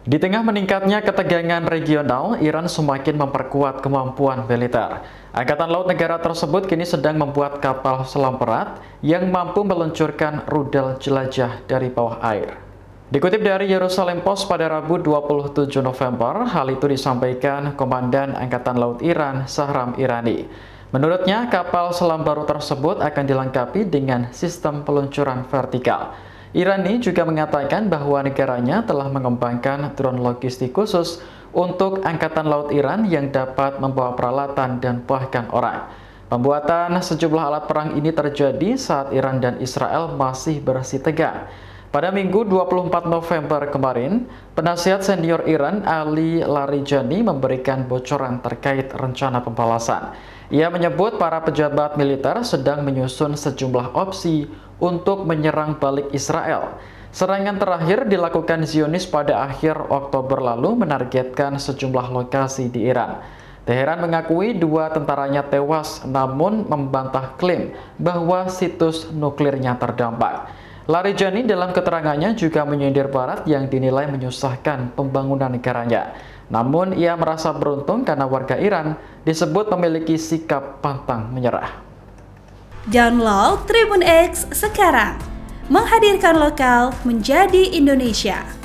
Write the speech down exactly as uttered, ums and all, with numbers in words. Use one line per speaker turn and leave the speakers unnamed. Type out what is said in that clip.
Di tengah meningkatnya ketegangan regional, Iran semakin memperkuat kemampuan militer. Angkatan Laut negara tersebut kini sedang membuat kapal selam berat yang mampu meluncurkan rudal jelajah dari bawah air. Dikutip dari Jerusalem Post pada Rabu dua puluh tujuh November, hal itu disampaikan Komandan Angkatan Laut Iran, Shahram Irani. Menurutnya, kapal selam baru tersebut akan dilengkapi dengan sistem peluncuran vertikal. Irani juga mengatakan bahwa negaranya telah mengembangkan drone logistik khusus untuk Angkatan Laut Iran yang dapat membawa peralatan dan bahkan orang. Pembuatan sejumlah alat perang ini terjadi saat Iran dan Israel masih bersih tegang. Pada Minggu dua puluh empat November kemarin, penasihat senior Iran Ali Larijani memberikan bocoran terkait rencana pembalasan. Ia menyebut para pejabat militer sedang menyusun sejumlah opsi untuk menyerang balik Israel. Serangan terakhir dilakukan Zionis pada akhir Oktober lalu menargetkan sejumlah lokasi di Iran. Teheran mengakui dua tentaranya tewas namun membantah klaim bahwa situs nuklirnya terdampak. Larijani dalam keterangannya juga menyindir Barat yang dinilai menyusahkan pembangunan negaranya. Namun ia merasa beruntung karena warga Iran disebut memiliki sikap pantang menyerah.
Download Tribun X sekarang, menghadirkan lokal menjadi Indonesia.